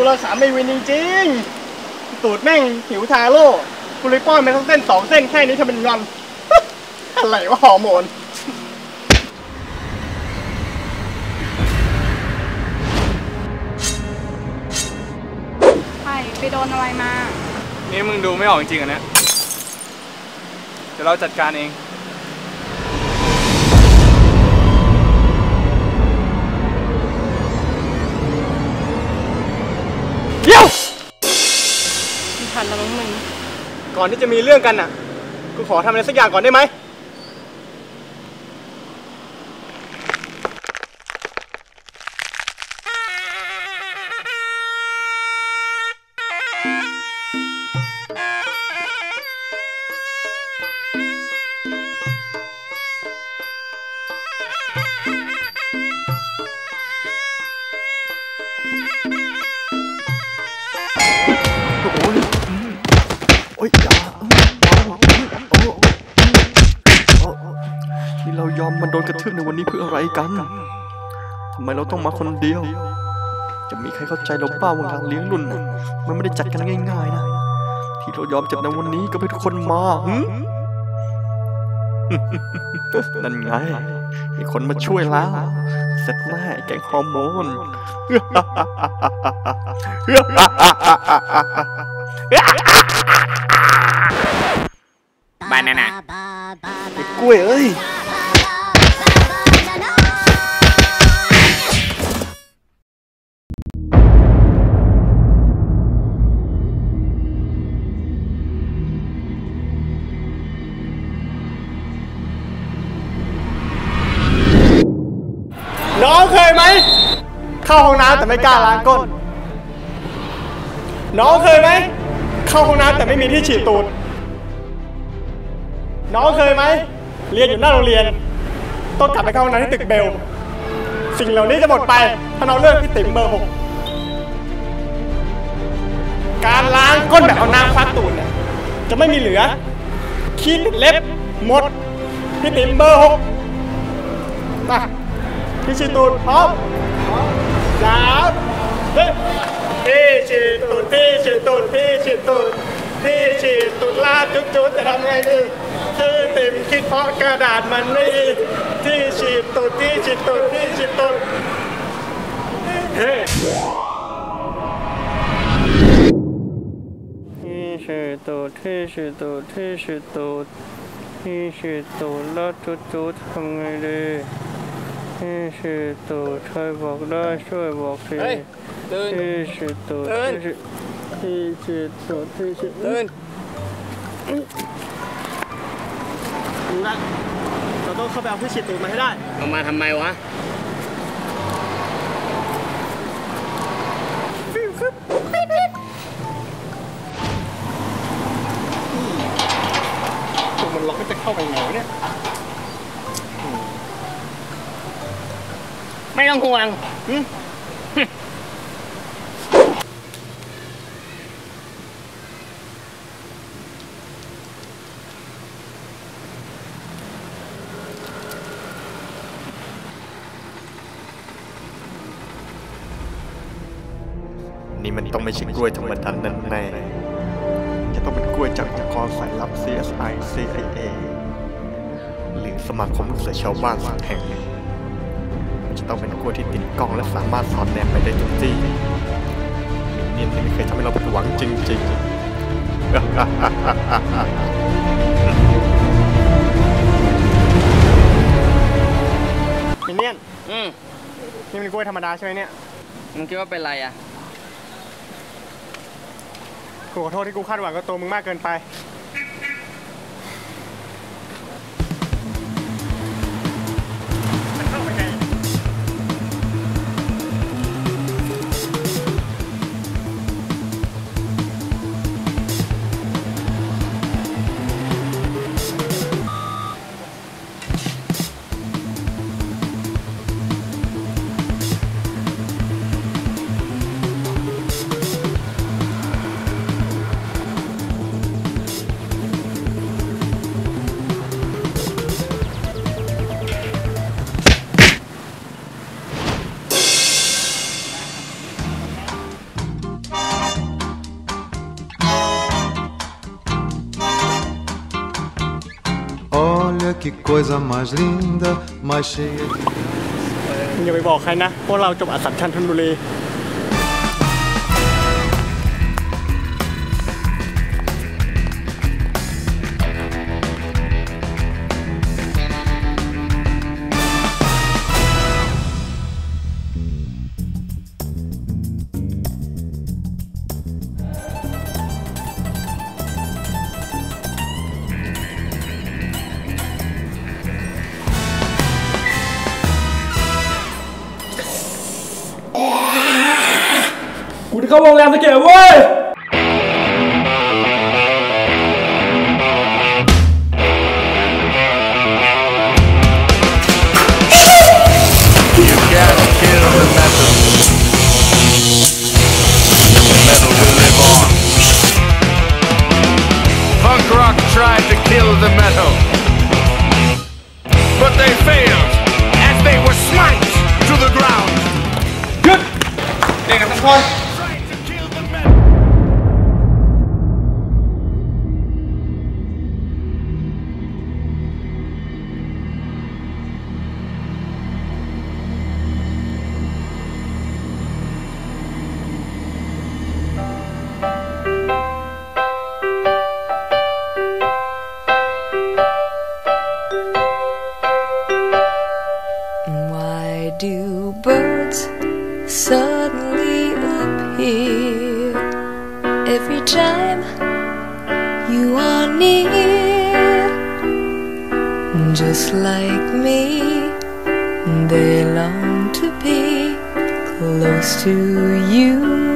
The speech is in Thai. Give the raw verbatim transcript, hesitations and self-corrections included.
ราขาไม่วินจริงๆตูดแม่งหิวทาโร่กูเลยป้อนไปทั้งเส้นสองเส้นแค่นี้ทำเป็นงอน อะไรวะฮอร์โมนใช่ไปโดนอะไรมานี่มึงดูไม่ออกจริงๆอ่ะเนี่ยเดี๋ยวเราจัดการเองเดี๋ยวทันแล้วมั้งมึงก่อนที่จะมีเรื่องกันน่ะกูขอทำอะไรสักอย่างก่อนได้ไหมนี่เรายอมมันโดนกระทืบในวันนี้เพื่ออะไรกันทำไมเราต้องมาคนเดียวจะมีใครเข้าใจเราบ้างว่างานเลี้ยงรุ่นมันไม่ได้จัดกันง่ายๆนะที่เรายอมจัดในวันนี้ก็เพื่อทุกคนมานั่นไงมีคนมาช่วยแล้วเสร็จแน่แกงฮอร์โมนบานาน่าไอ้กล้วยเอ้ยน้องเคยไหมเข้าห้องน้ำแต่ไม่กล้าล้างก้นน้องเคยไหมเข้าห้องน้ำแต่ไม่มีที่ฉีดตูดน้องเคยไหมเรียนอยู่หน้าโรงเรียนต้องกลับไปเข้าห้องน้ำที่ตึกเบลสิ่งเหล่านี้จะหมดไปถ้าน้องเลิกพี่ติ๋มเบอร์หกการล้างก้นแบบเอาน้ำฟักตูดเนี่ยจะไม่มีเหลือขี้ติดเล็บหมดพี่ติ๋มเบอร์หกมาพี่ฉีดตูดพร้อมสามพี่ฉีดตูดพี่ฉีดตูดพี่ฉีดตูดพี่ฉีดตูดลาดจุดๆจะทำไงดีที่ติ๋มคิดเพราะกระดาษมันไม่ดีที่ฉีดตูดที่ฉีดตูดที่ฉีดตูดเฮ้ที่ฉีดตูดที่ฉีดตูดที่ฉีดตูดที่ฉีดตูดลาดจุดๆทำไงดีที่ฉีดตูดใครบอกได้ช่วยบอกทีที่ฉีดตูดที่ฉีดตูดที่ฉีดตูดนะเราต้องเข้าไปเอาที่ฉีดตูดมาให้ได้เอามาทำไมวะตูดมันล็อกจะเข้าไปไหนเนี่ยไม่ต้องห่วงนี่มันต้องไม่ใช่กล้วยธรรมดาแน่ๆจะต้องเป็นกล้วยจากองค์กรสายลับ ซี เอส ไอ ซี ไอ เอ หรือสมาคมลูกเสือชาวบ้านสักแห่งจะต้องเป็นกล้วยที่ติดกล้องและสามารถสอดแนมไปได้ทุกที่มินเนี่ยนไม่เคยทำให้เราผิดหวังจริงๆมินเนี่ยนอืมนี่เป็นกล้วยธรรมดาใช่ไหมเนี่ยมึงคิดว่าเป็นไรอ่ะกูขอโทษที่กูคาดหวังกับตัวมึงมากเกินไปมันเข้าไปไง que coisa mais linda, mais cheia de... มึงอย่าไปบอกใครนะพวกเราจบอัสสัมชัญธนบุรี กูจะเข้าโรงแรมสเกตเว้ย You can't kill the metal. The metal will live on. Punk rock tried to kill the metal, but they failed as they were smite to the ground. หยุดเด็กกันทุกคน Tried to kill the metal. Why do birds suddenly appear every time you are near? Just like me, they long to be close to you.